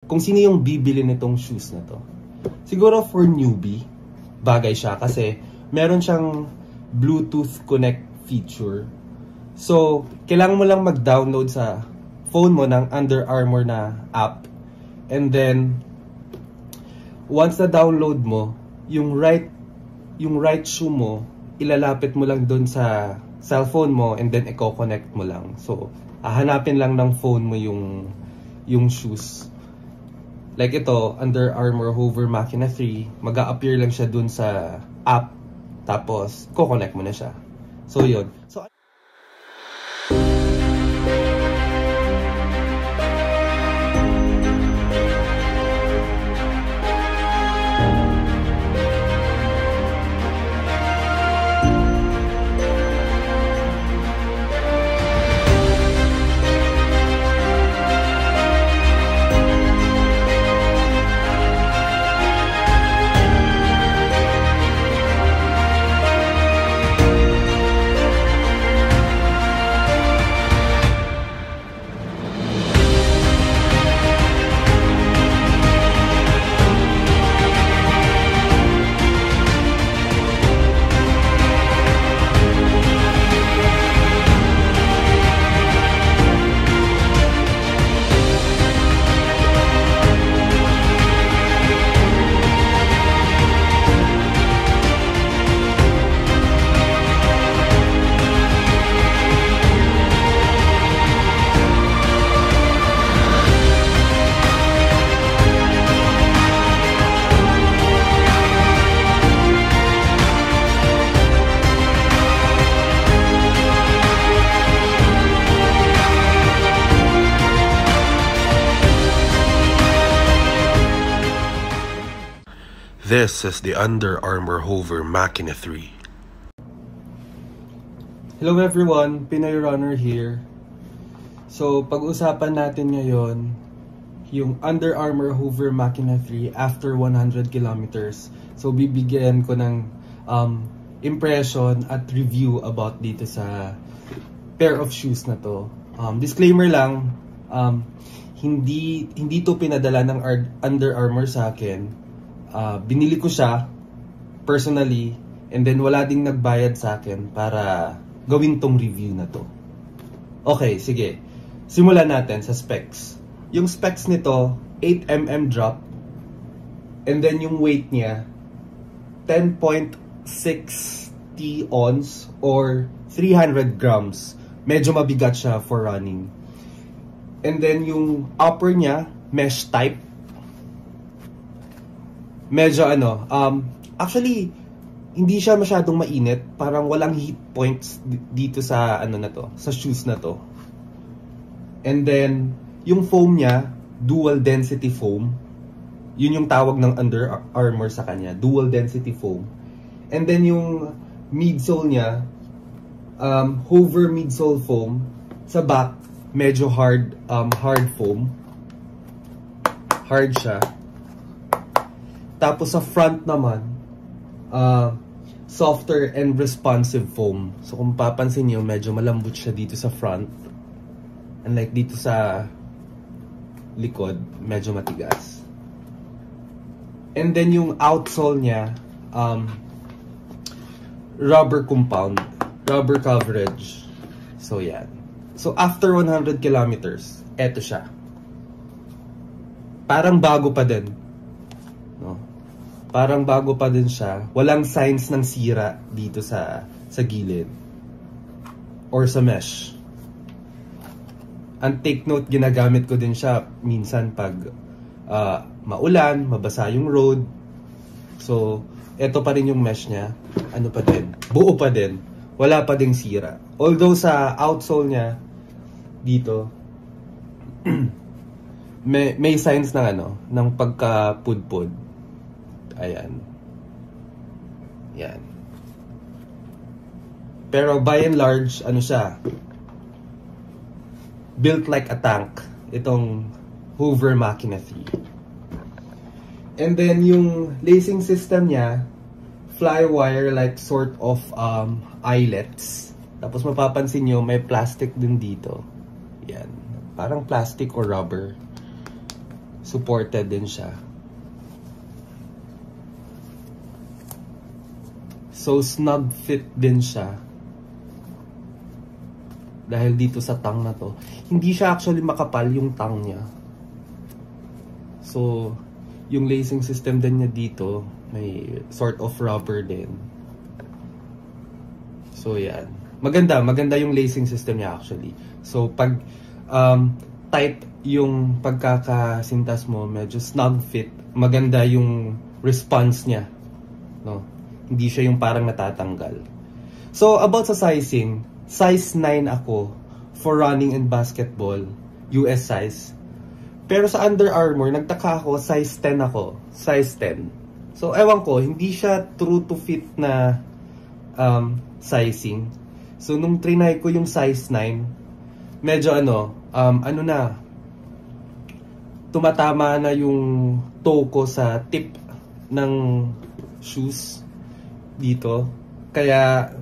kung sino yung bibili nitong shoes na to. Siguro for newbie, bagay siya kasi meron siyang Bluetooth Connect feature. So, kailangan mo lang mag-download sa phone mo ng Under Armour na app. And then, once na download mo, yung right shoe mo, ilalapit mo lang dun sa cellphone mo and then i-connect mo lang. So, hahanapin lang ng phone mo yung shoes. Like ito, Under Armour Hover Machina 3, mag-a-appear lang siya dun sa app, tapos ko-connect mo na siya. So, yun. So, this is the Under Armour Hover Machina 3. hello everyone, Pinoy Runner here. So, pag-usapan natin ngayon yung Under Armour Hover Machina 3 after 100 kilometers. So, bibigyan ko ng impression at review about dito sa pair of shoes na to. Disclaimer lang, hindi to pinadala ng Under Armour sa akin. Binili ko siya personally and then wala ding nagbayad sa akin para gawin tong review na to. Okay, sige. Simulan natin sa specs. Yung specs nito, 8mm drop and then yung weight niya 10.60 ons or 300 grams. Medyo mabigat siya for running. And then yung upper niya, mesh type. Medyo actually hindi siya masyadong mainit, parang walang heat points dito sa sa shoes na to. And then yung foam niya, dual density foam. Yun yung tawag ng Under Armour sa kanya, dual density foam. And then yung midsole niya, hover midsole foam. Sa back, medyo hard foam. Hard siya. Tapos sa front naman, softer and responsive foam. So kung papansin niyo, medyo malambot siya dito sa front. Unlike dito sa likod, medyo matigas. And then yung outsole niya, rubber compound, rubber coverage. So yan. So after 100 kilometers, eto siya. Parang bago pa din. No? Parang bago pa din siya. Walang signs ng sira dito sa gilid or sa mesh. And take note, ginagamit ko din siya minsan pag maulan, mabasa yung road. So, eto pa rin yung mesh niya. Ano pa din? Buo pa din. Wala pa ding sira. Although sa outsole niya, dito, may signs ng ng pagka-pudpud. Ayan. Yan. Pero by and large, siya? Built like a tank. Itong Hover Machina 3. And then yung lacing system niya, flywire like sort of eyelets. Tapos mapapansin nyo, may plastic din dito. Yan. Parang plastic or rubber. supported din siya. So snug fit din siya. Dahil dito sa tongue na to. Hindi siya actually makapal yung tongue niya. So yung lacing system din niya dito, may sort of rubber din. So yan. Maganda yung lacing system niya actually. So pag tight yung pagkakasintas mo, medyo snug fit, maganda yung response niya. No? Hindi siya yung parang natatanggal. So about sa sizing, size 9 ako for running and basketball, US size. Pero sa Under Armour, nagtaka ako, size 10 ako. Size 10. So, ewan ko, hindi siya true to fit na sizing. So, nung trinay ko yung size 9, medyo tumatama na yung toe ko sa tip ng shoes dito. Kaya,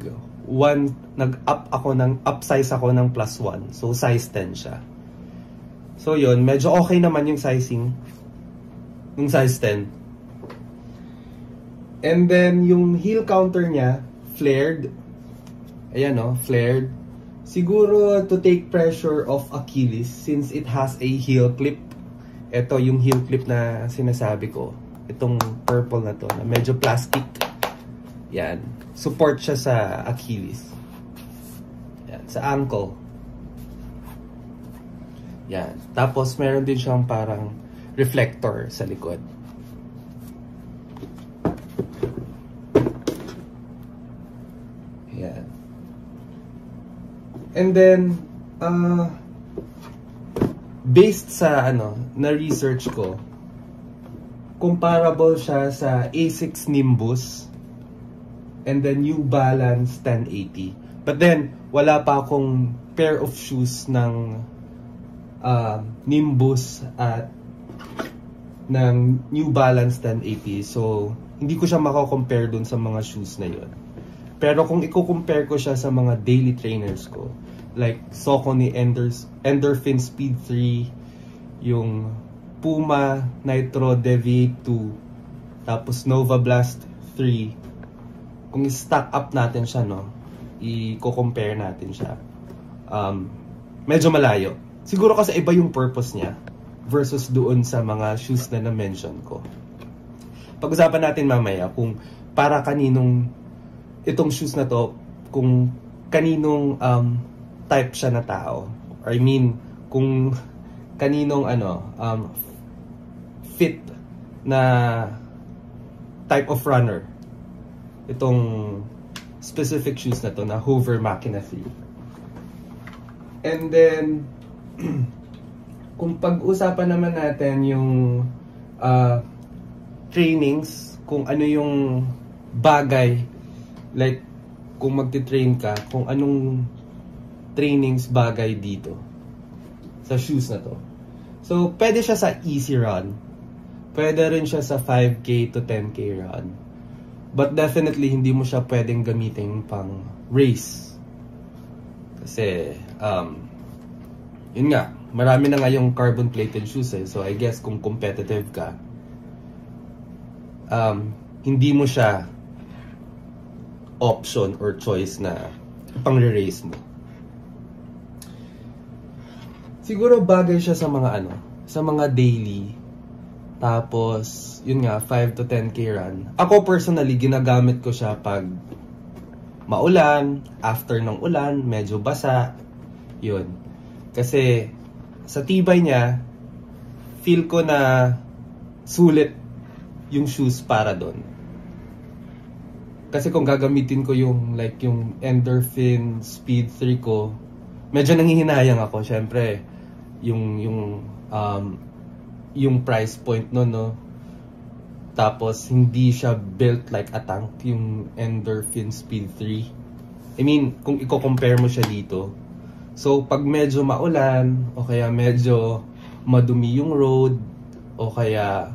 upsize ako ng +1. So, size 10 siya. So yun, medyo okay naman yung sizing ng size 10. And then yung heel counter niya, flared. Ayan o, flared. Siguro to take pressure off Achilles since it has a heel clip. Ito yung heel clip na sinasabi ko. Itong purple na to, na medyo plastic. Yan. Support siya sa Achilles. Yan, sa ankle. Yan. Tapos, meron din siyang parang reflector sa likod. Yan. And then, based sa na-research ko, comparable siya sa Asics Nimbus and then New Balance 1080. But then, wala pa akong pair of shoes ng Nimbus at ng New Balance 1080. So, hindi ko siya mako-compare dun sa mga shoes na yun. Pero kung i-compare ko siya sa mga daily trainers ko, like Saucony Endorphin Speed 3, yung Puma Nitro Deviate 2, tapos Nova Blast 3, kung i-stack up natin siya, i-compare natin siya, medyo malayo. Siguro kasi iba yung purpose niya versus doon sa mga shoes na na-mention ko. Pag-usapan natin mamaya kung para kaninong itong shoes na to, kung kaninong type siya na tao. I mean, kung kaninong fit na type of runner itong specific shoes na to na Hover Machina 3. And then kung pag-usapan naman natin yung trainings, kung ano yung bagay, like kung magti-train ka, kung anong trainings bagay dito sa shoes na to. So, pwede siya sa easy run. Pwede rin siya sa 5K to 10K run. But definitely, hindi mo siya pwedeng gamitin pang race. Kasi, yun nga, marami na nga yung carbon-plated shoes eh. So, I guess kung competitive ka, hindi mo siya option or choice na pang-race mo. Siguro bagay siya sa mga sa mga daily. Tapos, yun nga, 5 to 10K run. Ako personally, ginagamit ko siya pag maulan, after ng ulan, medyo basa. Yun. Kasi, sa tibay niya, feel ko na sulit yung shoes para doon. Kasi kung gagamitin ko yung Endorphin Speed 3 ko, medyo nanghihinayang ako. Syempre, yung price point no. Tapos, hindi siya built like a tank, yung Endorphin Speed 3. I mean, kung i-compare mo siya dito. So, pag medyo maulan, o kaya medyo madumi yung road, o kaya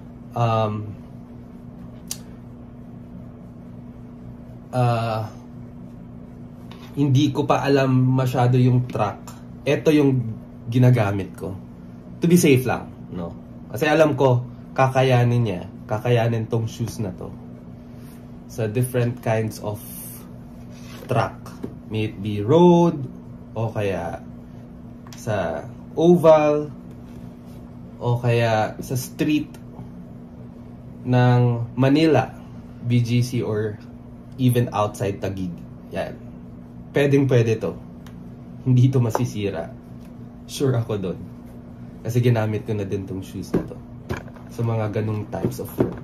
hindi ko pa alam masyado yung track, ito yung ginagamit ko. To be safe lang. no? Kasi alam ko, kakayanin tong shoes na to sa different kinds of track. May it be road, o kaya sa oval, o kaya sa street ng Manila, BGC, or even outside Taguig. Yan. Pwede to. Hindi to masisira. Sure ako doon. Kasi ginamit ko na din tong shoes na to sa mga ganung types of work.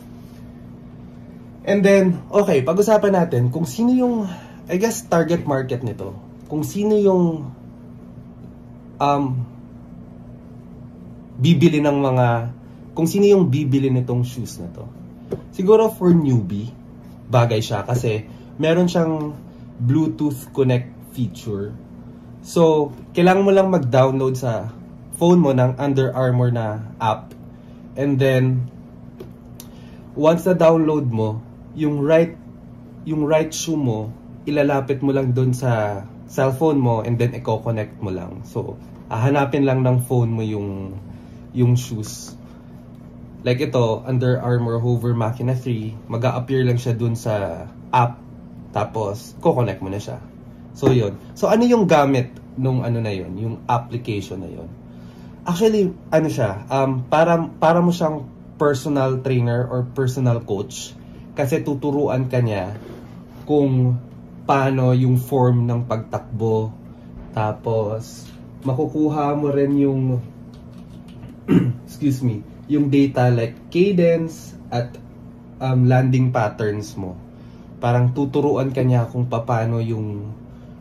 And then, okay, pag-usapan natin kung sino yung, I guess, target market nito. Kung sino yung bibili nitong shoes na to. Siguro for newbie, bagay siya kasi meron siyang Bluetooth Connect feature. So, kailangan mo lang mag-download sa phone mo ng Under Armour na app. And then, once na download mo, yung right shoe mo, ilalapit mo lang dun sa cellphone mo and then i-connect mo lang. So, hahanapin lang ng phone mo yung shoes. Like ito, Under Armour Hover Machina 3, mag-a-appear lang siya dun sa app. Tapos, connect mo na siya. So, yun. So, ano yung gamit nung ano na yun? Yung application na yun? Actually, ano siya? Para mo siyang personal trainer or personal coach. Kasi tuturuan ka niya kung paano yung form ng pagtakbo. Tapos, makukuha mo rin yung excuse me, yung data like cadence at landing patterns mo. Parang tuturuan ka niya kung paano yung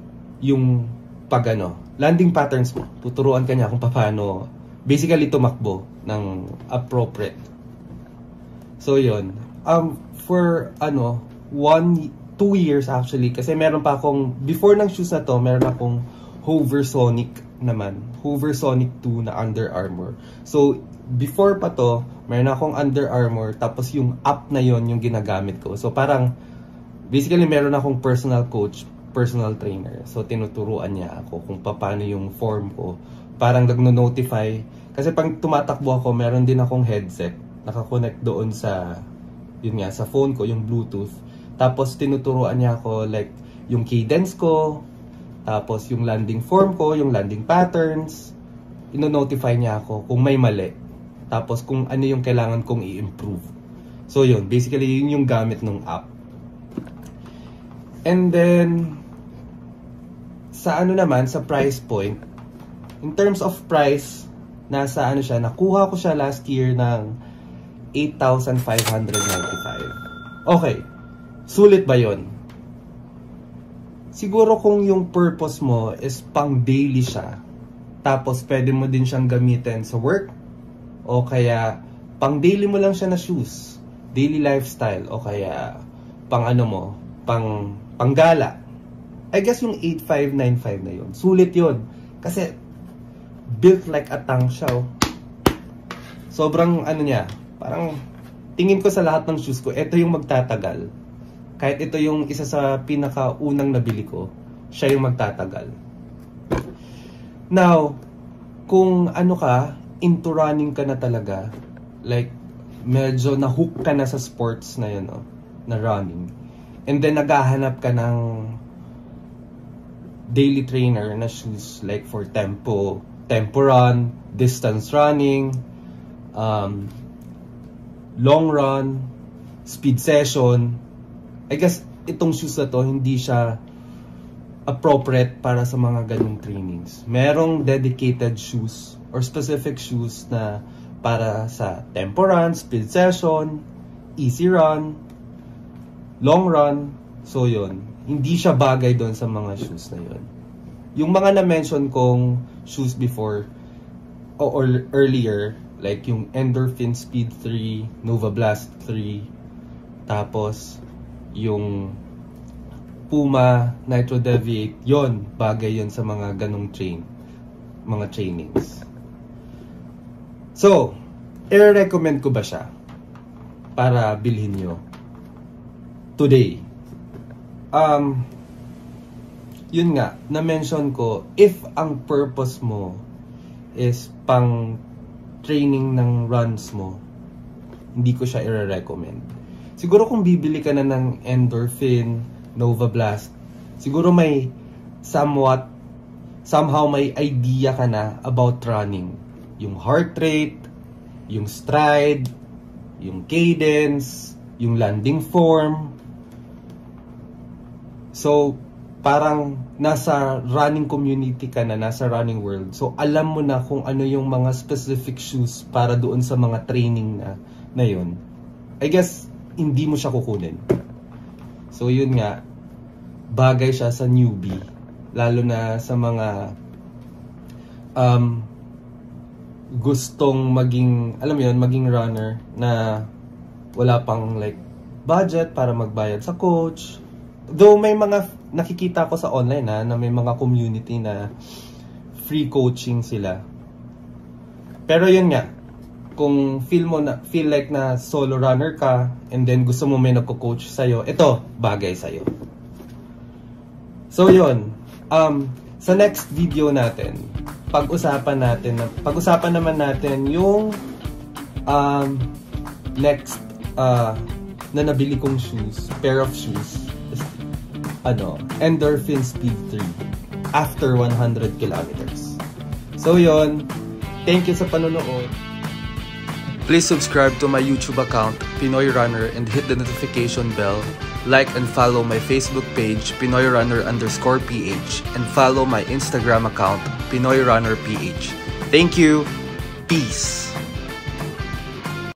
landing patterns mo. Tuturuan ka niya kung paano basically tumakbo ng appropriate. So yun. For 2 years actually, kasi meron pa akong, before ng shoes na to, meron akong Hoversonic naman. Hoversonic 2 na Under Armour. So before pa to, meron akong Under Armour, tapos yung app na yon yung ginagamit ko. So parang basically meron akong personal coach, personal trainer. So tinuturuan niya ako kung paano yung form ko. Parang nagno-notify. Kasi pag tumatakbo ako, meron din akong headset. Nakakonect doon sa, sa phone ko, yung Bluetooth. Tapos tinuturuan niya ako like yung cadence ko, tapos yung landing form ko, yung landing patterns. Ino-notify niya ako kung may mali. Tapos kung ano yung kailangan kong i-improve. So yun, basically yun yung gamit ng app. And then, sa sa price point, in terms of price, nasa nakuha ko siya last year ng 8,595. Okay, sulit ba yon? Siguro kung yung purpose mo is pang daily siya, tapos pwede mo din siyang gamitin sa work, o kaya pang daily mo lang siya na shoes, daily lifestyle, o kaya pang gala. I guess yung 8,595 na yun, sulit yun. Kasi built like a tank siya. Sobrang parang tingin ko sa lahat ng shoes ko, ito yung magtatagal. Kahit ito yung isa sa pinakaunang nabili ko, siya yung magtatagal. Now, kung into running ka na talaga, like medyo na-hook ka na sa sports na yun, na running. And then naghahanap ka ng daily trainer na shoes like for tempo run, distance running, long run, speed session. I guess itong shoes na to hindi siya appropriate para sa mga ganung trainings. Merong dedicated shoes or specific shoes na para sa tempo run, speed session, easy run, long run. So yun, hindi siya bagay doon sa mga shoes na yun. Yung mga na-mention kong shoes before or earlier, like yung Endorphin Speed 3, Nova Blast 3, tapos yung Puma Nitro Deviate, yon bagay yon sa mga ganong mga trainings. So, i-recommend ko ba siya para bilhin nyo today? Yun nga, na-mention ko, if ang purpose mo is pang training ng runs mo, hindi ko siya i-recommend. Siguro kung bibili ka na ng endorphin, Nova Blast, siguro may somehow may idea ka na about running. Yung heart rate, yung stride, yung cadence, yung landing form. So, parang nasa running community ka na, nasa running world. So, alam mo na kung ano yung mga specific shoes para doon sa mga training na yun. I guess, hindi mo siya kukunin. So, yun nga, bagay siya sa newbie. Lalo na sa mga gustong maging, alam mo yun, maging runner na wala pang like budget para magbayad sa coach. Though may mga nakikita ko sa online na may mga community na free coaching sila. Pero yun nga, kung feel like na solo runner ka and then gusto mo may nagko-coach sa'yo, ito, bagay sa'yo. So yun, sa next video natin, pag-usapan naman natin yung next na nabili kong shoes, pair of shoes. Endorphin Speed 3 after 100 kilometers. So yun, thank you sa panonood. Please subscribe to my YouTube account, Pinoy Runner, and hit the notification bell. Like and follow my Facebook page, Pinoy Runner_PH, and follow my Instagram account, Pinoy Runner PH. Thank you. Peace.